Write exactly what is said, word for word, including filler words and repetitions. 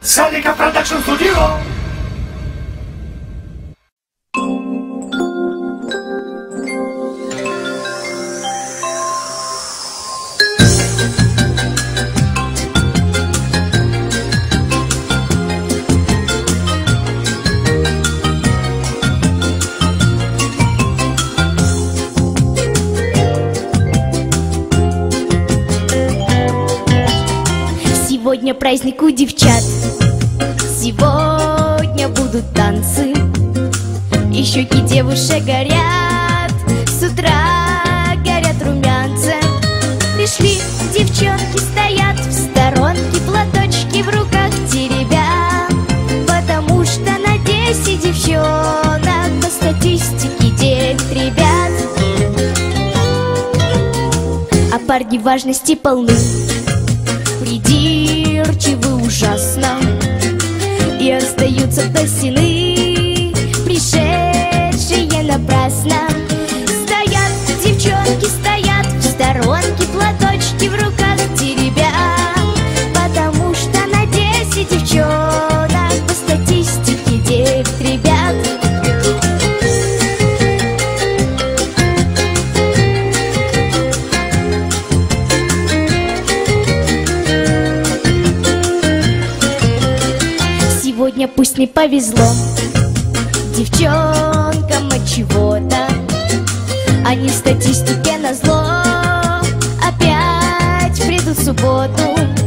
Салика Продакшн Студио. Сегодня праздник у девчат, сегодня будут танцы, и щеки девушек горят, с утра горят румянцем. Пришли девчонки, стоят в сторонке, платочки в руках теребя, потому что на десять девчонок по статистике девять ребят. А парни важности полны, придирчивы ужасно, и остаются до стены, пришедшие напрасно. Стоят девчонки, стоят в сторонке, платочки в руках теребя, потому что на десять девчонок по статистике девять ребят. Сегодня пусть не повезло девчонкам от чего-то, они в статистике назло опять придут в субботу.